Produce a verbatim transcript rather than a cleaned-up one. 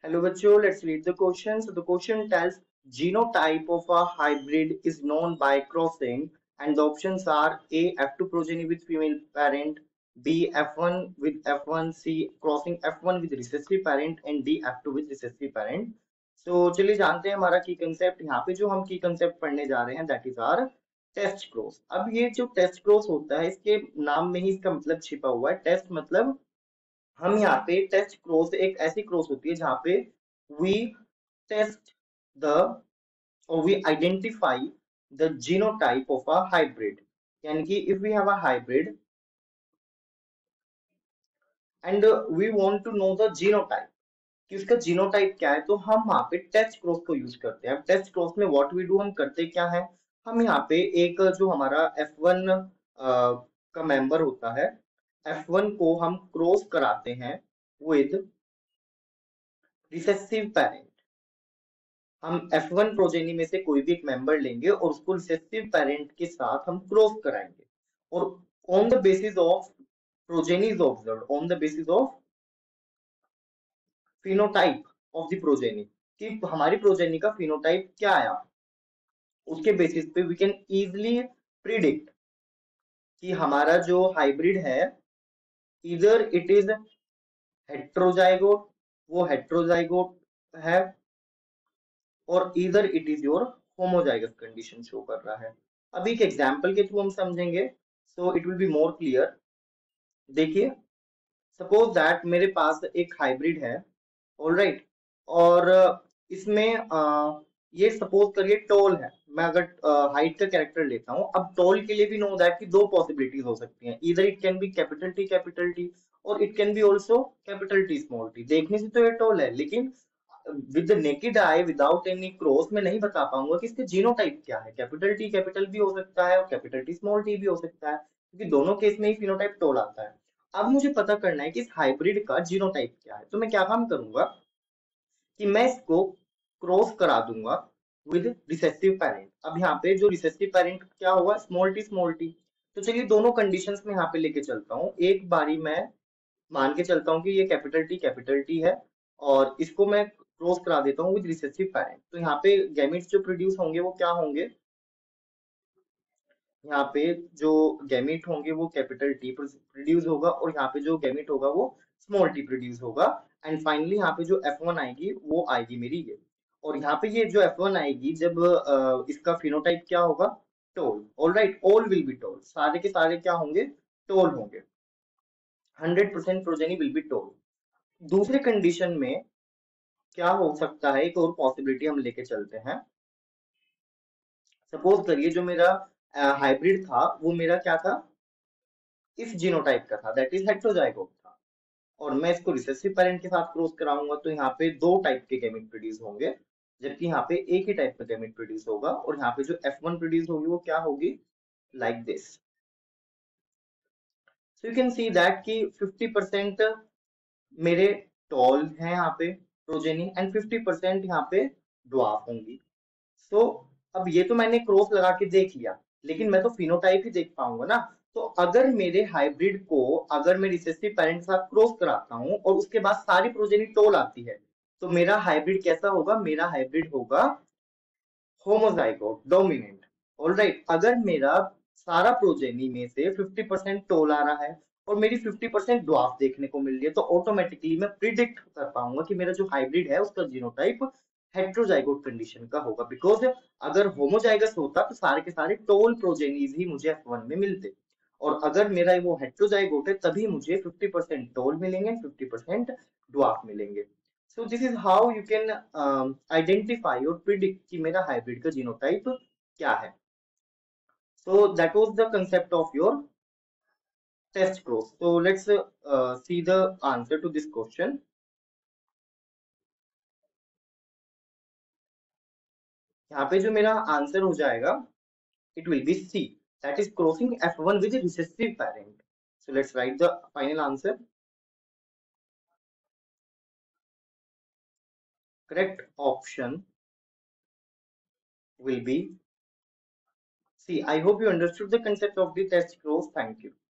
Hello, bachcho. Let's read the question. So the question tells genotype of a hybrid is known by crossing, and the options are A. F two progeny with female parent, B. F one with F one, C. crossing F one with recessive parent, and D. F two with recessive parent. So चलिए जानते हैं हमारा की concept यहाँ पे जो हम की कंसेप्ट पढ़ने जा रहे हैं that is our test cross. अब ये जो टेस्ट क्रॉस होता है इसके नाम में ही इसका मतलब छिपा हुआ है। टेस्ट मतलब हम यहाँ पे टेस्ट क्रॉस एक ऐसी क्रॉस होती है जहाँ पे वी टेस्ट द और we identify the genotype of a hybrid. यानी कि if we have a hybrid and we want to know the genotype कि उसका जीनोटाइप क्या है, तो हम वहाँ पे टेस्ट क्रॉस को यूज करते हैं। टेस्ट क्रॉस में व्हाट वी डू, हम करते क्या है, हम यहाँ पे एक जो हमारा एफ वन का मेंबर होता है एफ वन को हम क्रॉस कराते हैं विद रिसेसिव पेरेंट। हम एफ वन प्रोजेनी में से कोई भी एक मेंबर लेंगे और उसको रिसेसिव पेरेंट के साथ हम क्रॉस कराएंगे और on the basis of progeny is observed, on the basis of phenotype of the progeny कि हमारी प्रोजेनी का फिनोटाइप क्या आया, उसके बेसिस पे वी कैन इजीली प्रिडिक्ट कि हमारा जो हाइब्रिड है इधर इट इज हेट्रोजाइगोट, वो हेट्रोजाइगोट है, और इधर it is your homozygous condition show कर रहा है। अभी एक एग्जांपल के थ्रू हम समझेंगे so it will be more clear. देखिए सपोज दैट मेरे पास एक हाइब्रिड है, ऑलराइट right? और इसमें आ, ये सपोज करिए टॉल है। मैं अगर हाइट का कैरेक्टर लेता हूं, अब टॉल के लिए भी नो दैट कि दो पॉसिबिलिटीज हो सकती हैं, इधर it can be capital T capital T और it can be also capital T small T. देखने से तो ये टॉल है लेकिन with the naked eye without any cross मैं नहीं बता पाऊंगा कि इसके जीनोटाइप क्या है। कैपिटल टी कैपिटल भी हो सकता है और कैपिटल टी स्मॉल टी भी हो सकता है, क्योंकि दोनों केस में ही फिनोटाइप टॉल आता है। अब मुझे पता करना है कि इस हाइब्रिड का जीनोटाइप क्या है, तो मैं क्या काम करूंगा कि मैं इसको क्रॉस करा दूंगा विद रिसेसिव पेरेंट। अब यहाँ पे जो रिसेसिव पेरेंट क्या होगा, स्मॉल टी स्मॉल टी। तो चलिए दोनों कंडीशंस में यहाँ पे लेके चलता हूँ। एक बारी मैं मान के चलता हूँ कि ये कैपिटल टी कैपिटल टी है और इसको मैं क्रॉस करा देता हूँ विद रिसेसिव पेरेंट। तो यहाँ पे गैमेट्स जो प्रोड्यूस होंगे वो क्या होंगे, यहाँ पे जो गैमेट होंगे वो कैपिटल टी प्रोड्यूस होगा और यहाँ पे जो गैमेट होगा वो स्मॉल टी प्रोड्यूस होगा। एंड फाइनली यहाँ पे जो एफ वन आएगी वो आएगी मेरी ये। और यहाँ पे ये जो एफ वन आएगी जब अ, इसका फिनोटाइप क्या होगा, tall. Alright, all will be tall, सारे के सारे क्या होंगे, टोल होंगे। Hundred percent progeny will be tall. दूसरे कंडीशन में क्या हो सकता है, एक और पॉसिबिलिटी हम लेके चलते हैं। सपोज करिए जो मेरा हाइब्रिड था वो मेरा क्या था, इस जीनोटाइप का था, दैट इज हेट्रोजाइगोट था, और मैं इसको रिसेसिव पेरेंट के साथ क्रॉस कराऊंगा तो यहाँ पे दो टाइप के गैमेट प्रोड्यूस होंगे, जबकि यहाँ पे एक ही टाइप का गैमेट प्रोड्यूस होगा। और यहाँ पे जो एफ वन प्रोड्यूस होगी वो क्या होगी, like this. So you can see that कि फिफ्टी परसेंट मेरे टॉल हैं यहाँ पे प्रोजेनी एंड फिफ्टी परसेंट यहाँ पे ड्वार्फ होंगी। सो so, अब ये तो मैंने क्रॉस लगा के देख लिया, लेकिन मैं तो फिनोटाइप ही देख पाऊंगा ना। तो अगर मेरे हाइब्रिड को अगर मैं रिसेसिव पेरेंट के साथ क्रॉस कराता हूँ और उसके बाद सारी प्रोजेनी टोल आती है, तो मेरा हाइब्रिड कैसा होगा, मेरा हाइब्रिड होगा होमोजाइगोट डोमिनेंट। ऑलराइट, अगर मेरा सारा प्रोजेनी में से फिफ्टी परसेंट टोल आ रहा है और मेरी फिफ्टी परसेंट ड्वार्फ देखने को मिल रही है, तो ऑटोमेटिकली मैं प्रिडिक्ट कर पाऊंगा कि मेरा जो हाइब्रिड है उसका जीनोटाइप हेट्रोजाइगोट कंडीशन का होगा। बिकॉज अगर होमोजाइगस होता तो सारे के सारे टोल प्रोजेनीज ही मुझे एफ वन में मिलते, और अगर मेरा वो हेट्रोजाइगोट है तभी मुझे फिफ्टी परसेंट टोल मिलेंगे एंड फिफ्टी परसेंट ड्वार्फ मिलेंगे। So this is how you can identify और प्रिडिक्ट कि मेरा हाइब्रिड का जीनोटाइप क्या है। So that was the concept of your test cross. So let's uh, see the answer to this question. यहाँ पे जो मेरा आंसर हो जाएगा it will be C, that is crossing F one with recessive parent. So let's write the final answer. Correct option will be C. I hope you understood the concept of the test cross. Thank you.